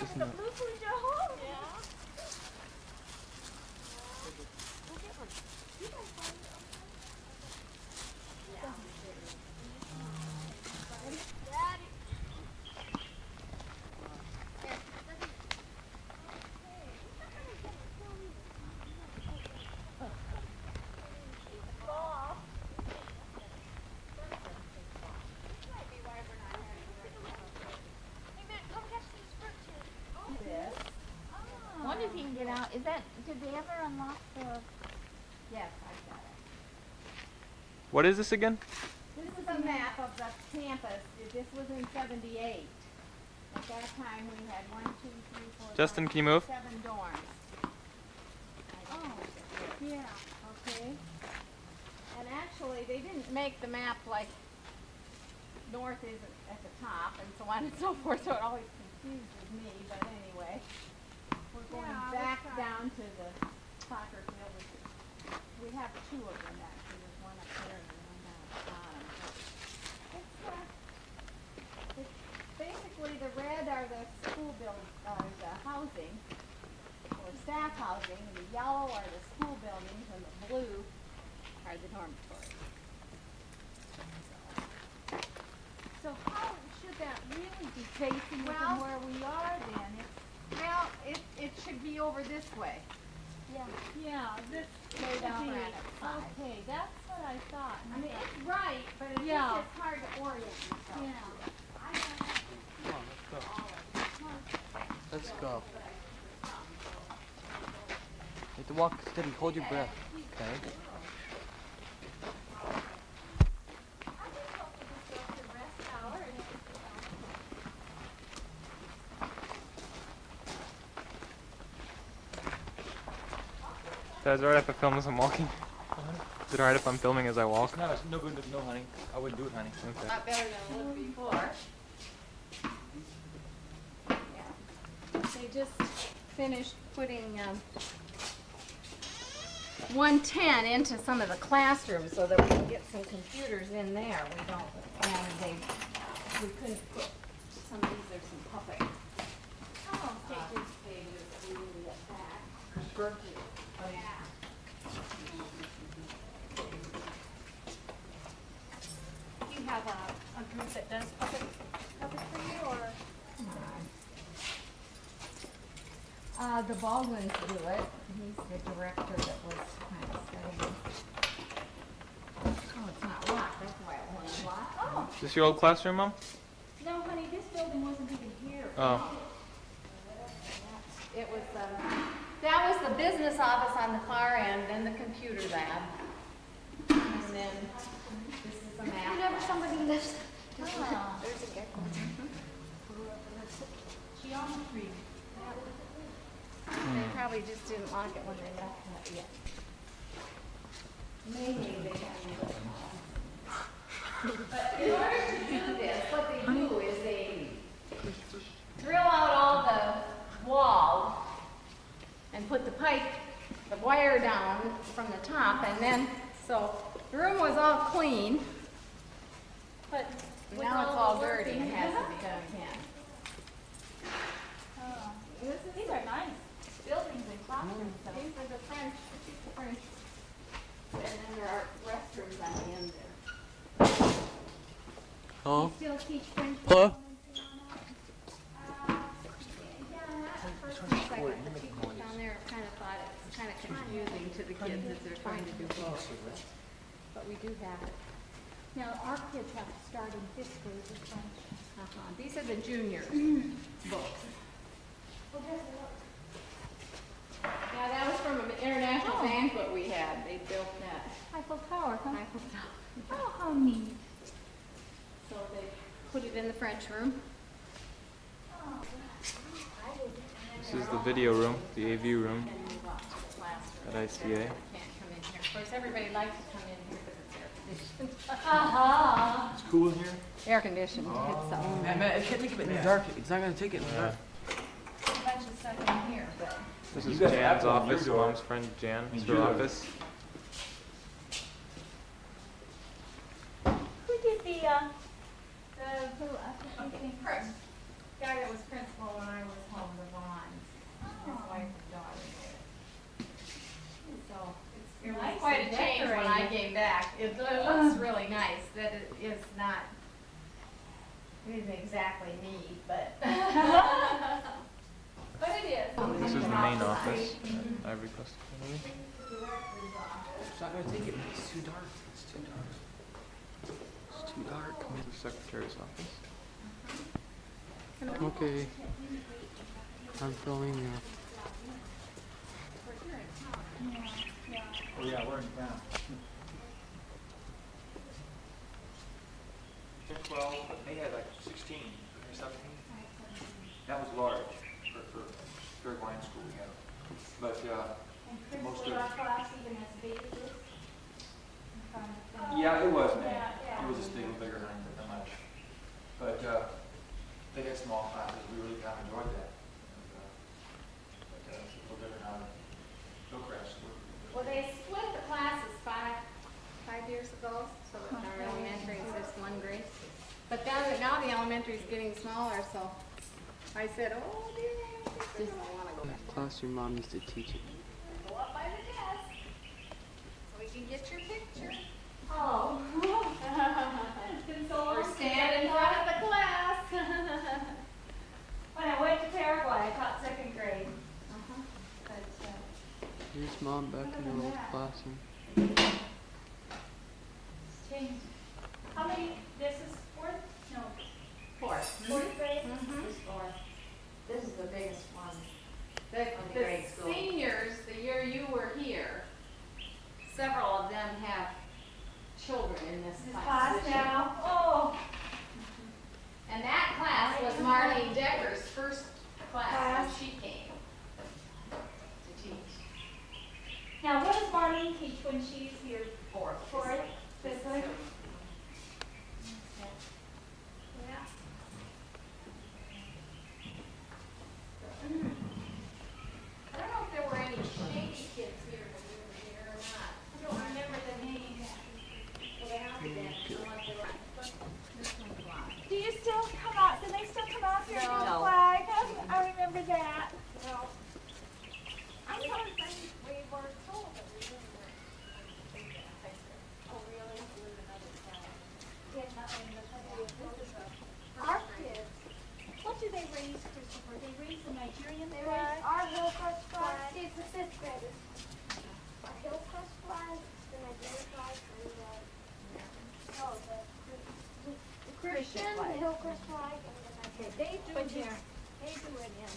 the blue food home. Yeah. Wonder if you can get out. Is that, did they ever unlock the... Yes, I've got it. What is this again? This is a map of the campus. This was in '78. At that time we had 1, 2, 3, 4, Justin, 5, can you move? 7 dorms. Oh, yeah, okay. And actually they didn't make the map like north isn't at the top and so on and so forth, so it always confuses me, but anyway. We're going back down to the soccer field, which is, we have 2 of them actually. There's one up there and one down at the bottom. It's basically the red are the school buildings, the housing, or staff housing, and the yellow are the school buildings, and the blue are the dormitories. So how should that really be facing from where we are then? Well, it should be over this way. Yeah. Yeah, this way down there. Okay, that's what I thought. I mean, it's right, but it's just it's hard to orient yourself. Yeah. Come on, let's go. Let's go. You have to walk steady, hold your breath. Okay. Is it alright if I film as I'm walking? Is it alright if I'm filming as I walk? No, it's no good. No, honey. I wouldn't do it, honey. Okay. Not better than it looked before. Yeah. They just finished putting 110 into some of the classrooms so that we can get some computers in there. We don't, and we couldn't put some of these. There's some puppet. Oh, pages. We didn't get that. Yeah. Do you have a group that does puppet for you, or? The Baldwins do it. He's the director that was kind of studying. Oh, it's not locked. That's why it wasn't locked. Oh. Is this your old classroom, Mom? No, honey, this building wasn't even here. Oh. It was, that was the business office on the far end, then the computer lab. And then this is a map. Whenever somebody lives. Oh. There's a gecko. Geometry. They probably just didn't lock it when they left it yet. Maybe they haven't. But in order to do this, what they do is they drill out all the walls and put the pipe, the wire down from the top, and then, so the room was all clean, but now it's all dirty and has to be done again. Oh, these are nice buildings and classrooms. These are the French, and then there are restrooms on the end there. Hello? You still teach French? Hello? Down there, kind of thought it's kind of confusing to the kids as they're trying to do both. But we do have it. Now, our kids have to start in 5th grade with French. These are the junior books. Yeah, that was from an international banquet we had. They built that. Eiffel Tower, huh? Eiffel Tower. Oh, how neat. So they put it in the French room. This is the video room, the AV room at ICA. Can't come in here. Of course, everybody likes to come in here because it's air conditioned. It's cool in here? Air conditioned. It's Man, it can't make it in the dark. It's not going to take it in the dark. a bunch of stuff in here, but. This is You guys Jan's have one in office, your door. Mom's friend Jan. It's her your- office. Who did the guy that was principal when I was home. It isn't exactly neat, but. But it is. This is the main office at Ivory Coast Academy. It's not gonna take it. It's too dark. It's too dark. It's too dark. This is the secretary's office. Okay. I'm filming now. Oh yeah, we're in town. 12, but they had like 16 or 17. That was large for third line school, yeah. But most of our class even as big as this? yeah, it was, man. Yeah. It was just a little bigger than much. But they had small classes. We really kind of enjoyed that. But it's a little different now. Hillcrest. Well, they split the classes five years ago, so that our elementary is just one grade. But now the elementary is getting smaller, so I said, oh dear, I don't think I want to go back. Classroom mom used to teach it. Go up by the desk, so we can get your picture. Oh. It's been so long. Or stand in front of the class. When I went to Paraguay, I taught second grade. But, Here's mom back in her old classroom. it's changed. How many, this is fourth? No, Fourth. fourth grade? Mhm. This is fourth. This is the biggest one. On the grade The school. seniors, the year you were here, several of them have children in this This class. class this year. now, oh. And that class was Marlene Decker's first class when she came to teach. Now, what does Marlene teach when she's here? Fourth. Fourth, fifth grade? Yeah. I don't know if there were any shaky kids here when you were here or not. I don't remember the name. Well, they have to be, unless they were, this one's live. Do you still come out, do they still come out here and do No. the flag? I remember that. No. I'm sorry, we were told that we didn't work. Oh, really? Our kids, what do they raise, Christopher? They raise the Nigerian They flag? raise our Hillcrest flag. It's the fifth graders. Our Hillcrest flag, the Nigerian flag, and the Christian, the flag. Hillcrest flag, and the Nigerian. They do But it you- here. They do it in.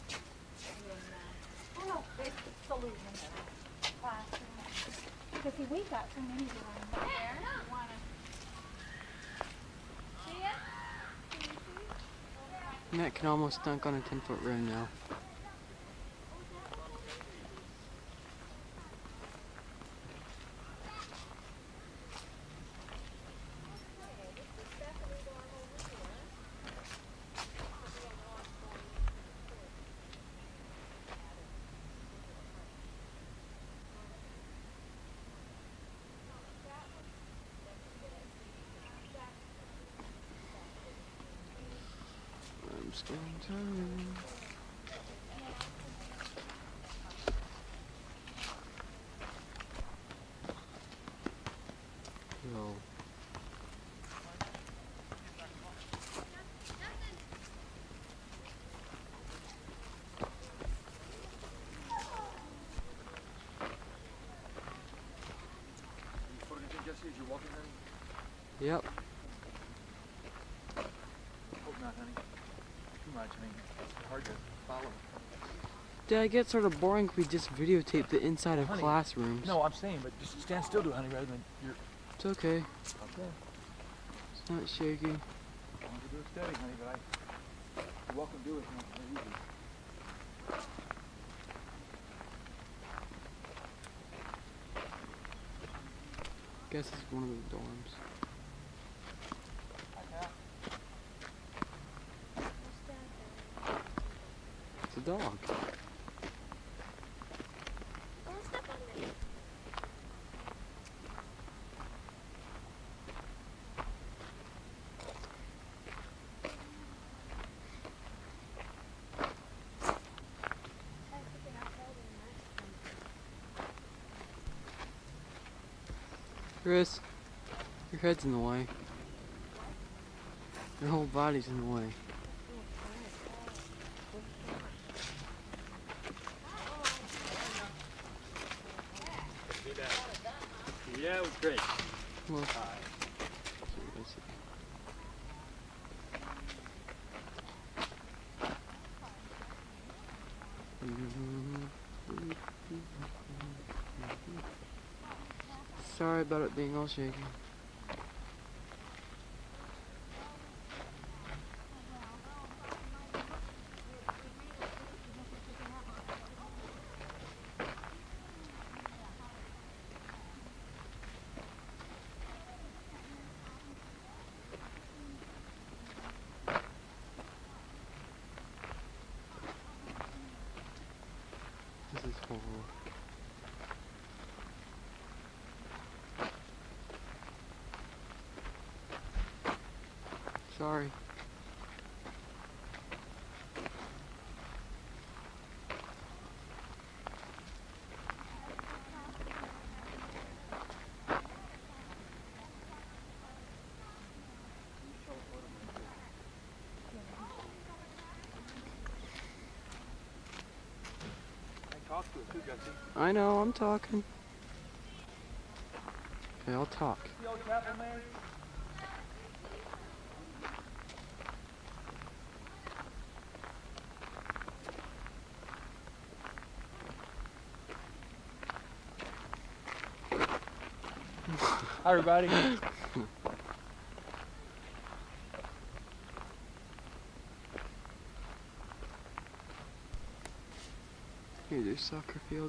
Oh, no, they salute in the classroom. Because see, we've got so many doing that. There, no. See it? Matt can almost dunk on a 10-foot rim now. I'm just getting tired. Yo. Yep. Hope not, honey. Too much, I mean, it's hard to follow. Dad, it gets sort of boring if we just videotape the inside of Honey, classrooms. No, I'm saying, but just stand still to it, honey, rather than you're. It's okay. Okay. It's not shaky. I want to do it steady, honey, but you're welcome to do it. It's not easy. Guess it's one of the dorms. It's a dog. Don't step on it. Chris, your head's in the way. Your whole body's in the way. Yeah, it was great. Well, sorry about it being all shaky. This is horrible. Sorry. I know, I'm talking. Okay, I'll talk. Hi, everybody. Here's your soccer field.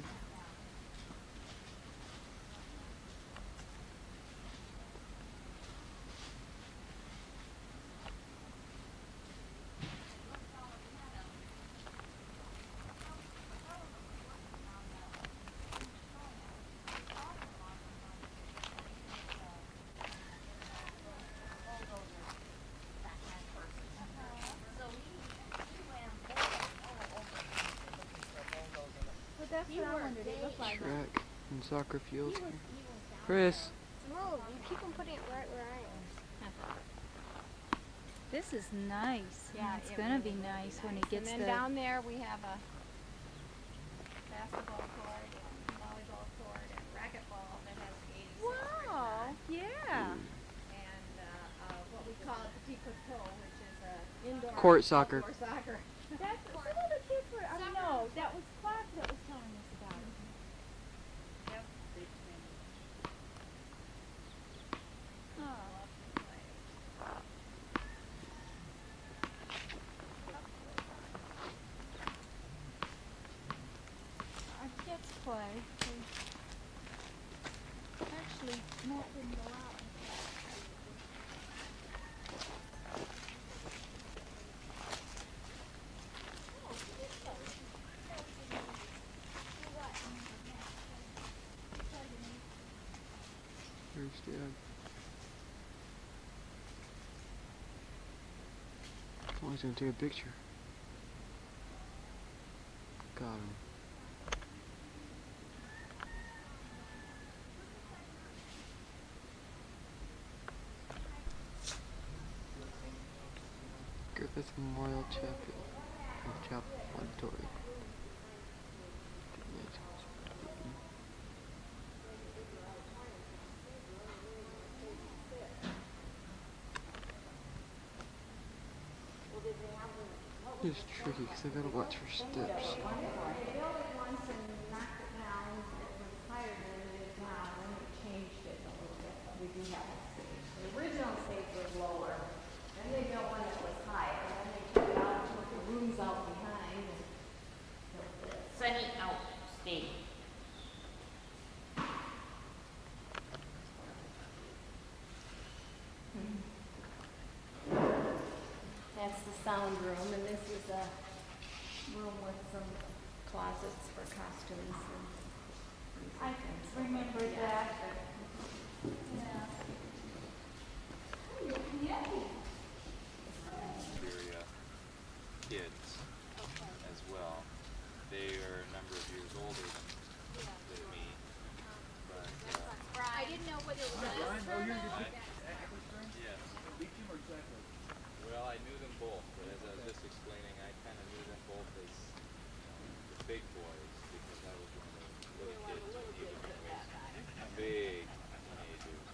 But that's what I wondered. It looked like. Track and soccer fields here. Chris! Move. You keep on putting it right where I am. This is nice. Yeah, It's it gonna really be will nice be when nice. it gets And then down there we have a basketball court and volleyball court and racquetball that has 86 right Wow. now. Yeah. And what we call a petit coteau, which is a indoor Court soccer. outdoor soccer. That's some of the kids were. I know that was Clark that was telling us about it. Our kids play. Actually, Matt didn't go out. There's Dad. Oh, he's gonna take a picture. Got him. Griffith Memorial Chapel Auditorium. It's tricky because I gotta watch for steps. They built it once and knocked it down. It was higher than it is now, and they changed it a little bit, but we do have a stage. The original stage was lower. Then they built one that was higher, and then they took it out and put the rooms out behind and built this. Sunny out state. That's the sound room, and this is a room with some closets for costumes and music I and stuff. remember Yeah. that. Yeah. Iberia kids as well. They are a number of years older than me, but I didn't know whether it was yes. Well, big boys because I was one of the little kids when he was big teenagers.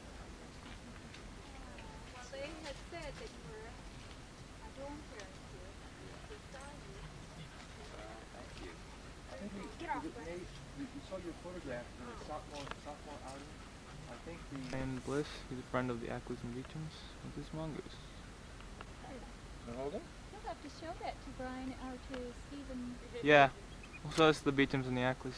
Well, they had said that you were a dorm parent here. They saw you. Well, thank you. Get off, Brett. You saw your photograph in the sophomore outing. I think the And Bliss, he's a friend of the Acklys and Beechams with his mongoose. Hold it? You'll have to show that to Brian or to Stephen. Yeah. Well, so it's the Beechams and the Acklys.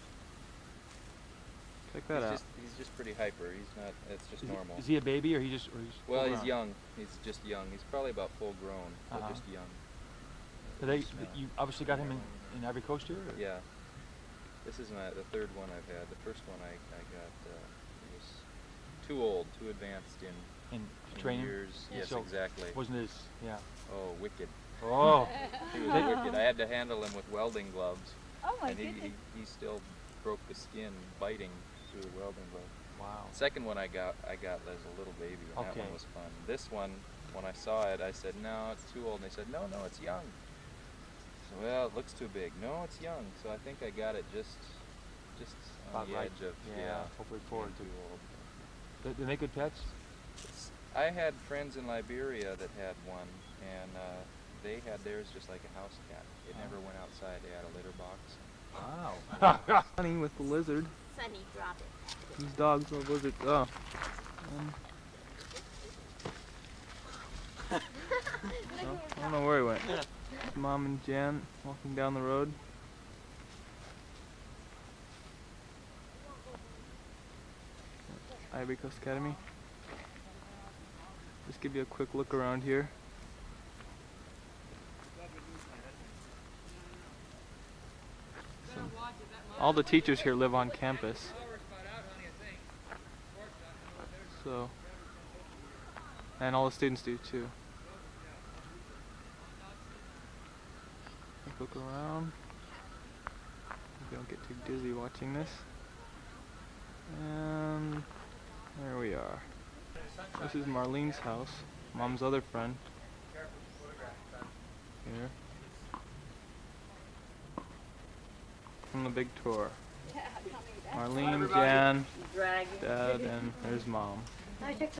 Check that out. He's just pretty hyper. He's not. It's just normal. Is he a baby or he just? Or he's Well, full he's grown? young. He's just young. He's probably about full grown, but Uh-huh. just young. So they, Smell. you obviously got him in Ivory Coast here? Or? Yeah. This is the third one I've had. The first one I got it was too old, too advanced in In training? years. Yes, So exactly. Wasn't his? Yeah. Oh, wicked. Oh. He was wicked. I had to handle him with welding gloves, Oh my and goodness. he still broke the skin biting through the welding glove. Wow. Second one I got as a little baby, and that Okay. one was fun. This one, when I saw it, I said, no, it's too old. And they said, no, it's young. So, well, it looks too big. No, it's young. So I think I got it just on About the right. edge of, Yeah, hopefully forward being to- too old. They make good pets? I had friends in Liberia that had one, and they had theirs just like a house cat. It never went outside. They had a litter box. Wow. Honey with the lizard. Sunny, drop it. These dogs love lizards. Oh. I don't know where he went. Mom and Jan walking down the road. Ivory Coast Academy. Just give you a quick look around here. So, all the teachers here live on campus. So, and all the students do too. Quick look around. Hope you don't get too dizzy watching this. And there we are. This is Marlene's house, Mom's other friend. Here. From the big tour. Marlene, Jan, Dad, and there's Mom.